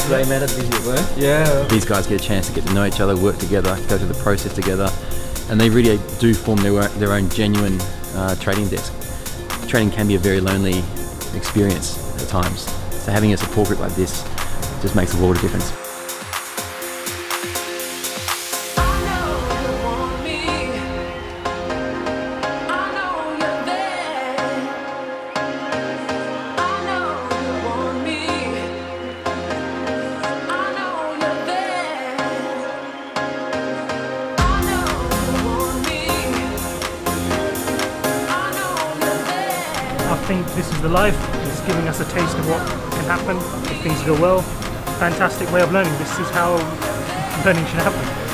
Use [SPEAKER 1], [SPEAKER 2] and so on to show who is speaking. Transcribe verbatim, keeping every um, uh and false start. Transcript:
[SPEAKER 1] Today, Matt, busy at work.
[SPEAKER 2] Yeah.
[SPEAKER 1] These guys get a chance to get to know each other, work together, go through the process together, and they really do form their, their own genuine uh, trading desk. Trading can be a very lonely experience at times, so having a support group like this just makes a world of difference.
[SPEAKER 2] I think this is the life. It's giving us a taste of what can happen if things go well. Fantastic way of learning. This is how learning should happen.